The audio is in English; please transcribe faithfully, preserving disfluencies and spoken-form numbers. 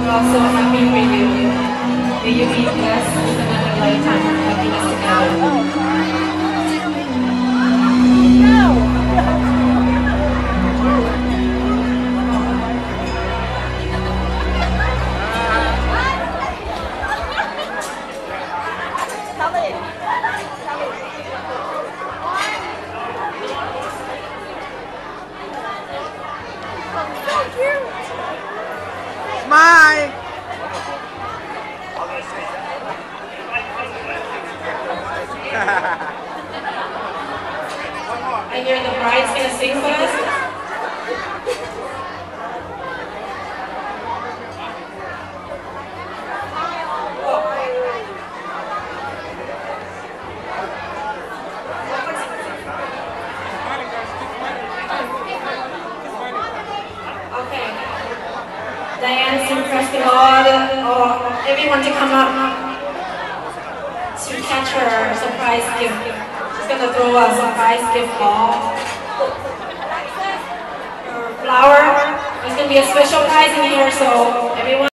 also happy for you. May you be blessed with another lifetime of happiness together. Smile! I hear the bride's gonna sing for us. Okay. Diane is requesting all, the, all everyone to come up to catch her surprise gift. She's gonna throw a surprise gift ball. Her flower. There's gonna be a special prize in here, so everyone.